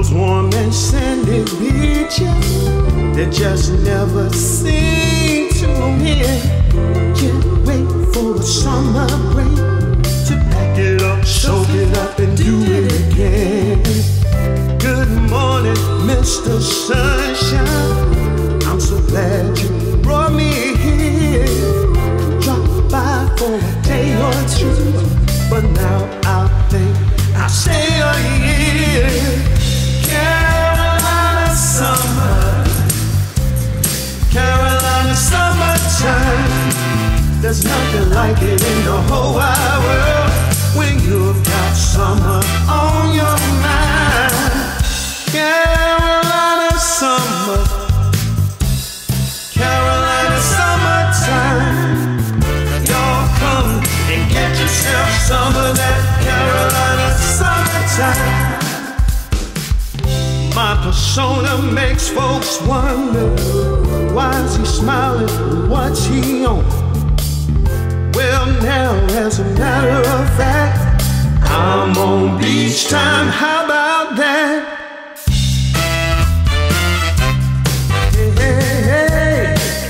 those warm and sandy beaches that just never seem to end. Can't wait for the summer break to pack it up, soak it up, and do it again. Good morning, Mr. Sunshine. I'm so glad you brought me here. Drop by for a day or two, but now I think I'll stay a year. Carolina summer, Carolina summertime. There's nothing like it in the whole wide world when you've got summer on your mind. Carolina summer, Carolina summertime. Y'all come and get yourself some of that Carolina summertime. My persona makes folks wonder, why is he smiling? What's he on? Well, now, as a matter of fact, I'm on beach time. How about that? Hey, hey, hey.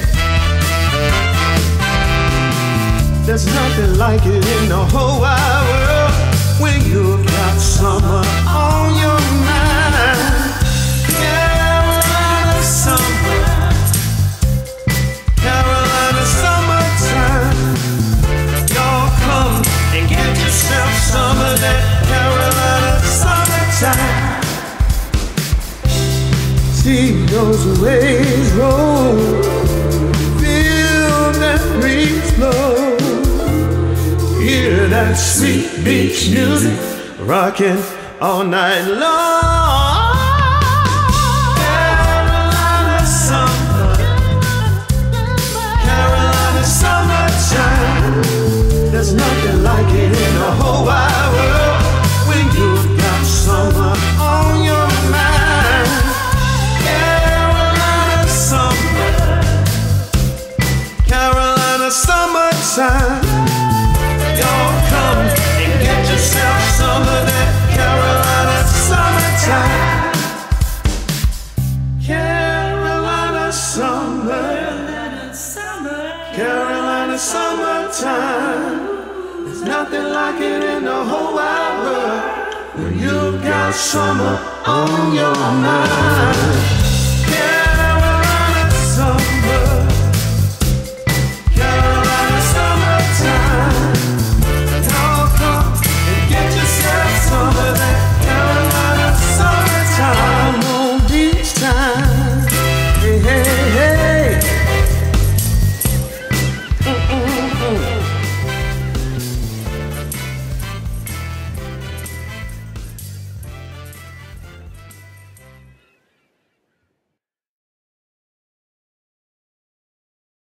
There's nothing like it in the whole wide world when you've got summer on your mind. Carolina summer, Carolina summertime. Y'all come and get yourself some of that Carolina summertime. See those waves roll, feel that breeze blow, hear that sweet beach music rocking all night long. Carolina summer, Carolina summertime. There's nothing like it in the whole wide world when you've got summer on your mind. Carolina summer, Carolina summertime. Y'all come and get yourself some of that Carolina summertime. Carolina summer, Carolina summertime. There's nothing like it in the whole wide world when you've got summer on your mind. Carolina summer.